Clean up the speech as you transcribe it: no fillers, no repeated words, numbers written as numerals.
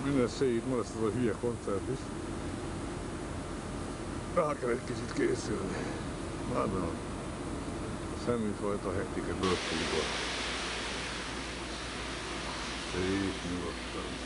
Minden szét, ma lesz az a hülye koncert is. Rá kell egy kicsit készülni. Látom, semmifajta hektika börtönből. Szép nyugodtan.